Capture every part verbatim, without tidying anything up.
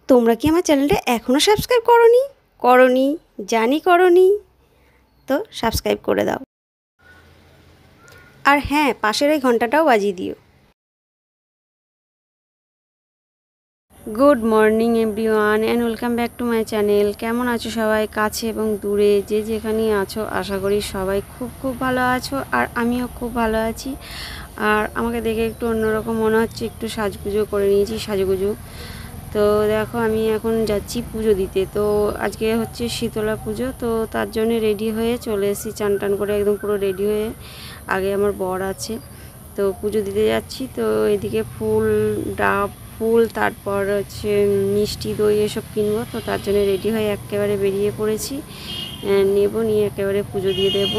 তোমরা কি আমার চ্যানেলটা এখনও সাবস্ক্রাইব করোনি করোনি জানি করোনি তো সাবস্ক্রাইব করে দাও, আর হ্যাঁ পাশের ওই ঘন্টাটাও বাজিয়ে দিও। Good morning everyone and welcome back to my channel. কেমন আছো সবাই, কাছে এবং দূরে যে যেখানেই আছো? আশা করি সবাই খুব খুব ভালো আছো, আর আমিও খুব ভালো আছি। আর আমাকে দেখে একটু অন্যরকম মনে হচ্ছে, একটু সাজগুজো করে নিয়েছি, সাজুগুজো। তো দেখো আমি এখন যাচ্ছি পুজো দিতে। তো আজকে হচ্ছে শীতলা পুজো, তো তার জন্য রেডি হয়ে চলে এসেছি, চান টান করে একদম পুরো রেডি হয়ে। আগে আমার বর আছে, তো পুজো দিতে যাচ্ছি। তো এদিকে ফুল ডাব ফুল, তারপর হচ্ছে মিষ্টি দই এসব কিনবো, তো তার জন্য রেডি হয়ে একেবারে বেরিয়ে পড়েছি। নেব নিয়ে একেবারে পুজো দিয়ে দেব।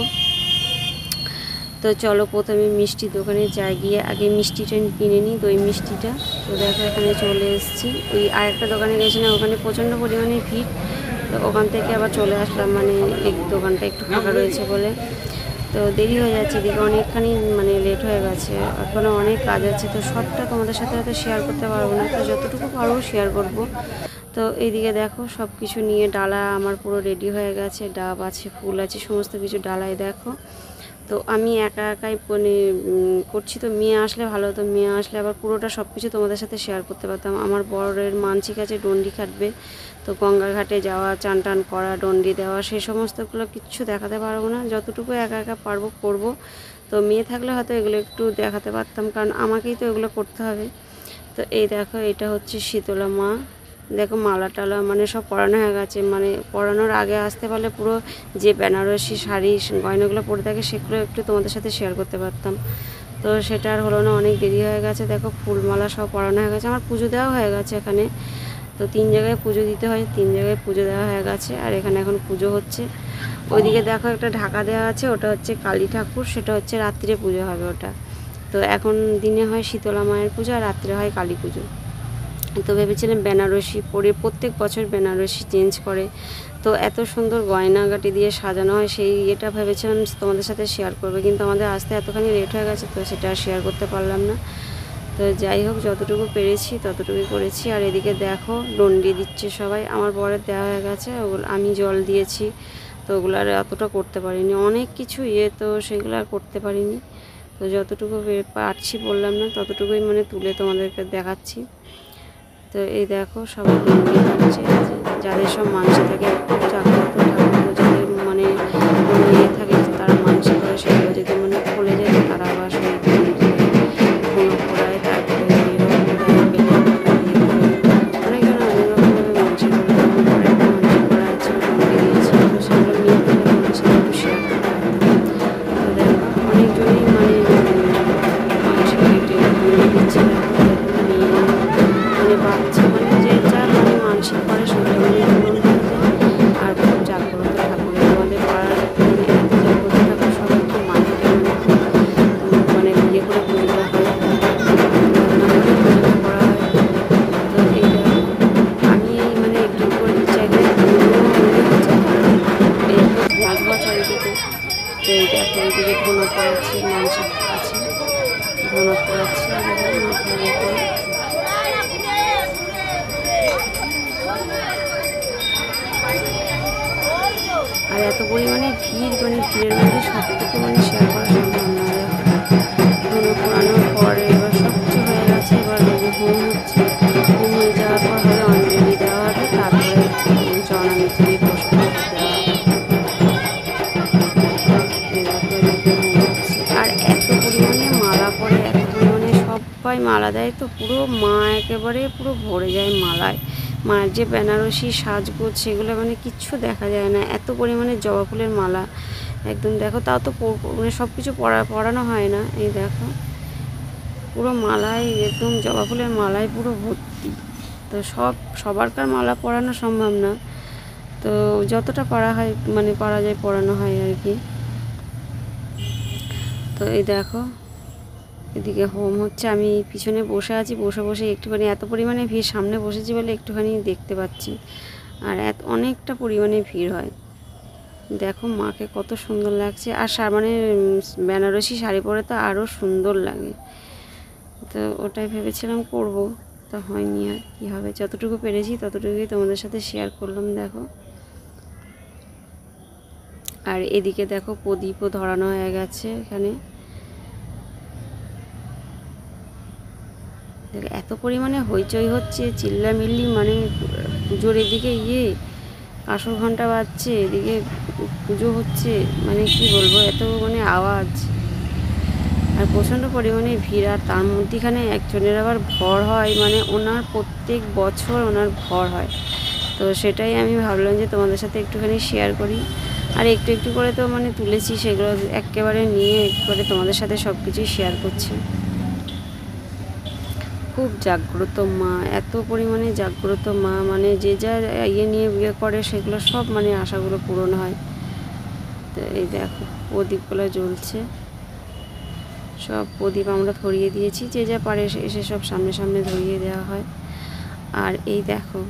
তো চলো প্রথমে মিষ্টি দোকানে যাই, গিয়ে আগে মিষ্টিটা কিনে নিই, দই মিষ্টিটা। তো দেখো এখানে চলে এসেছি। ওই আরেকটা দোকানে গেছিলাম, ওখানে প্রচণ্ড পরিমাণে ভিড়, তো ওখান থেকে আবার চলে আসলাম, মানে এই দোকানটা একটু ফাঁকা রয়েছে বলে। তো দেরি হয়ে যাচ্ছে, এদিকে অনেকখানি মানে লেট হয়ে গেছে, এখনও অনেক কাজ আছে। তো সবটা তোমাদের সাথে হয়তো শেয়ার করতে পারবো না, তো যতটুকু পারবো শেয়ার করব। তো এইদিকে দেখো সব কিছু নিয়ে ডালা আমার পুরো রেডি হয়ে গেছে, ডাব আছে, ফুল আছে, সমস্ত কিছু ডালায় দেখো। তো আমি একা একাই মানে করছি, তো মেয়ে আসলে ভালো হতো, মেয়ে আসলে আবার পুরোটা সব কিছু তোমাদের সাথে শেয়ার করতে পারতাম। আমার বরের মানসিক আছে ডন্ডি কাটবে, তো গঙ্গা ঘাটে যাওয়া, চান টান করা, ডন্ডি দেওয়া, সেই সমস্তগুলো কিচ্ছু দেখাতে পারবো না, যতটুকু একা একা পারবো করব। তো মেয়ে থাকলে হয়তো এগুলো একটু দেখাতে পারতাম, কারণ আমাকেই তো এগুলো করতে হবে। তো এই দেখো এটা হচ্ছে শীতলা মা, দেখো মালা টালা মানে সব পরানো হয়ে গেছে, মানে পরানোর আগে আসতে পারলে পুরো যে বেনারসি শাড়ি গয়নাগুলো পরে থাকে সেগুলো একটু তোমাদের সাথে শেয়ার করতে পারতাম। তো সেটা আর হলো না, অনেক দেরি হয়ে গেছে। দেখো ফুলমালা সব পরানো হয়ে গেছে, আমার পুজো দেওয়া হয়ে গেছে এখানে। তো তিন জায়গায় পুজো দিতে হয়, তিন জায়গায় পুজো দেওয়া হয়ে গেছে, আর এখানে এখন পুজো হচ্ছে। ওইদিকে দেখো একটা ঢাকা দেওয়া আছে, ওটা হচ্ছে কালী ঠাকুর, সেটা হচ্ছে রাত্রে পুজো হবে ওটা। তো এখন দিনে হয় শীতলা মায়ের পুজো, আর রাত্রে হয় কালী পুজো। তো ভেবেছিলাম বেনারসি পরে, প্রত্যেক বছর বেনারসি চেঞ্জ করে, তো এত সুন্দর গয়নাগাটি দিয়ে সাজানো হয়, সেই এটা ভেবেছিলাম তোমাদের সাথে শেয়ার করবে, কিন্তু আমাদের আসতে এতখানি লেট হয়ে গেছে, তো সেটা আর শেয়ার করতে পারলাম না। তো যাই হোক, যতটুকু পেরেছি ততটুকুই করেছি। আর এদিকে দেখো ডন্ডি দিচ্ছে সবাই, আমার বরের দেওয়া হয়ে গেছে, ওগুলো আমি জল দিয়েছি, তো ওগুলো আর অতটা করতে পারিনি, অনেক কিছু ইয়ে, তো সেগুলো আর করতে পারিনি। তো যতটুকু পারছি বললাম না, ততটুকুই মানে তুলে তোমাদেরকে দেখাচ্ছি। তো এই দেখো সবাই ডন্ডি দিচ্ছে, যাদের সব মানসিক থাকে, জাগ্রত ঠাকুর যাদের মানে ইয়ে থাকে, তারা মানসিক করে, সেগুলো যদি মানে খুলে যায় তারা আবার সেই কোনো ঘোরায়, তারপরে অনেকজন অনেক রকমভাবে মানসিক করে, পরে একটা মানসিক করা আছে, ডন্ডি দিয়েছি, তো সেগুলো নিয়ে গেলে তোমার সাথে একটু শেয়ার করতে পারতাম। তো দেখো অনেকজনই মানে মানসিক ডন্ডি দিচ্ছে, নিয়ে মানে বাচ্চা মানে যে যার মানে মানসিক করে সেগুলো মানে পূরণ হয়ে যায়। আর খুব জাগ্রত ঠাকুর, আমাদের পাড়ার মানে এত জাগ্রত ঠাকুর, সবাই খুব মানে মানে বিয়ে করে পুজোটা হয়, পুজোটা করা হয়। তো এইটা আমি এই মানে একটু করে দিচ্ছি, একদম হচ্ছে এই ভোজ চারিদিকে। তো এই দেখো এইদিকে ধনো পড়াচ্ছে, মানসিক আছে, ধনো পড়াচ্ছে, আর এত পরিমাণে ভিড়, মানে ভিড়ের মধ্যে সবটুকু মানে শেয়ার করা সম্ভব নয়। ধনু পোড়ানোর পরে এবার সব কিছু হয়ে গেছে, এবার হোম হচ্ছে, হোম হয়ে যাওয়ার পর হবে অঞ্জলি দেওয়া হবে, তারপরে চরণামৃতি প্রসাদ দেওয়া হবে। আর এত পরিমাণে মালা পরে, এত পরিমাণে সবাই মালা দেয়, তো পুরো মা একেবারে পুরো ভরে যায় মালায়। মায়ের যে বেনারসি সাজগোজ সেগুলো মানে কিচ্ছু দেখা যায় না, এত পরিমাণে জবা ফুলের মালা একদম। দেখো তাও তো মানে সব কিছু পরা পরানো হয় না, এই দেখো পুরো মালায় একদম জবা ফুলের মালায় পুরো ভর্তি। তো সব সবারকার মালা পরানো সম্ভব না, তো যতটা পারা হয় মানে পারা যায় পরানো হয় আর কি। তো এই দেখো এদিকে হোম হচ্ছে, আমি পিছনে বসে আছি, বসে বসে একটুখানি এত পরিমাণে ভিড়, সামনে বসেছি বলে একটুখানি দেখতে পাচ্ছি, আর এত অনেকটা পরিমাণে ভিড় হয়। দেখো মাকে কত সুন্দর লাগছে, আর মানে বেনারসি শাড়ি পরে তো আরও সুন্দর লাগে, তো ওটাই ভেবেছিলাম করব। অবস্থা হয়নি, আর কি হবে, যতটুকু পেরেছি ততটুকুই তোমাদের সাথে শেয়ার করলাম। দেখো, আর এদিকে দেখো প্রদীপও ধরানো হয়ে গেছে। এখানে এত পরিমাণে হইচই হচ্ছে, চিল্লামিল্লি, মানে পুজোর এদিকে ইয়ে আসর ঘন্টা বাজছে, এদিকে পুজো হচ্ছে, মানে কি বলবো, এত মানে আওয়াজ আর প্রচণ্ড পরিমাণে ভিড়। আর তার মধ্যেখানে একজনের আবার ভর হয়, মানে ওনার প্রত্যেক বছর ওনার ভর হয়। তো সেটাই আমি ভাবলাম যে তোমাদের সাথে একটুখানি শেয়ার করি। আর একটু একটু করে তো মানে তুলেছি, সেগুলো একেবারে নিয়ে একবারে তোমাদের সাথে সব কিছুই শেয়ার করছি। খুব জাগ্রত মা, এত পরিমাণে জাগ্রত মা, মানে যে যা ইয়ে নিয়ে বিয়ে করে সেগুলো সব মানে আশাগুলো পূরণ হয়। তো এই দেখো প্রদীপগুলো জ্বলছে, সব প্রদীপ আমরা ধরিয়ে দিয়েছি, যে যা পারে এসে সব সামনে সামনে ধরিয়ে দেওয়া হয়। আর এই দেখো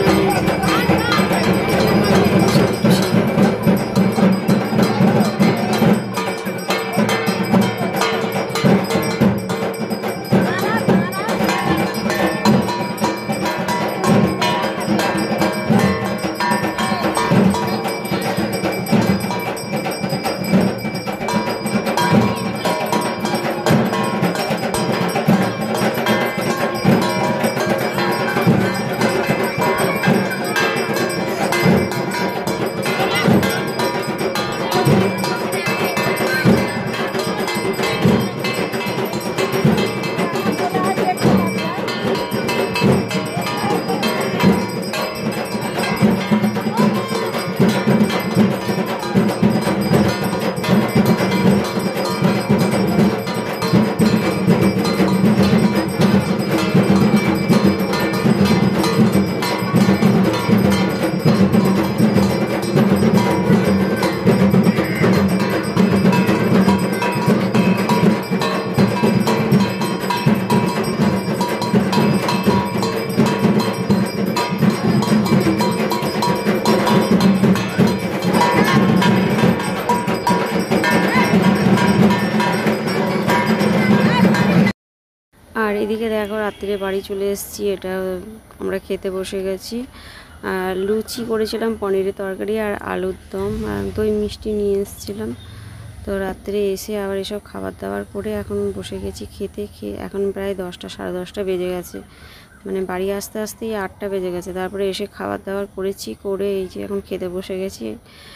আর এদিকে দেখো রাত্রে বাড়ি চলে এসেছি, এটা আমরা খেতে বসে গেছি। আর লুচি করেছিলাম, পনিরের তরকারি আর আলুর দম, আর দই মিষ্টি নিয়ে এসেছিলাম। তো রাত্রে এসে আবার এসব খাবার দাবার করে এখন বসে গেছি খেতে। খেয়ে এখন প্রায় দশটা সাড়ে দশটা বেজে গেছে, মানে বাড়ি আসতে আসতেই আটটা বেজে গেছে। তারপরে এসে খাবার দাবার করেছি, করে এই যে এখন খেতে বসে গেছি।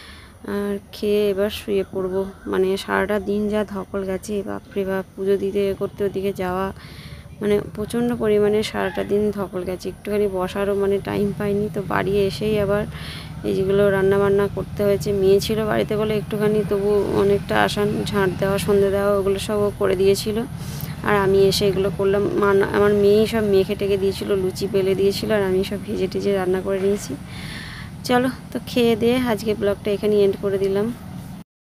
আর খেয়ে এবার শুয়ে পড়বো। মানে সারাটা দিন যা ধকল গেছে, বাপরে বাপ, পুজো দিতে করতে ওদিকে যাওয়া, মানে প্রচণ্ড পরিমাণে সারাটা দিন ধকল গেছে, একটুখানি বসারও মানে টাইম পাইনি। তো বাড়ি এসেই আবার এই যেগুলো রান্নাবান্না করতে হয়েছে। মেয়ে ছিল বাড়িতে বলে একটুখানি তবু অনেকটা আসান, ঝাঁট দেওয়া, সন্ধে দেওয়া, ওগুলো সব করে দিয়েছিল। আর আমি এসে এগুলো করলাম। মা, আমার মেয়েই সব মেখে টেকে দিয়েছিলো, লুচি বেলে দিয়েছিলো, আর আমি সব ভেজে টেজে রান্না করে নিয়েছি। চলো তো খেয়ে দিয়ে আজকে ব্লগটা এখানে এন্ড করে দিলাম।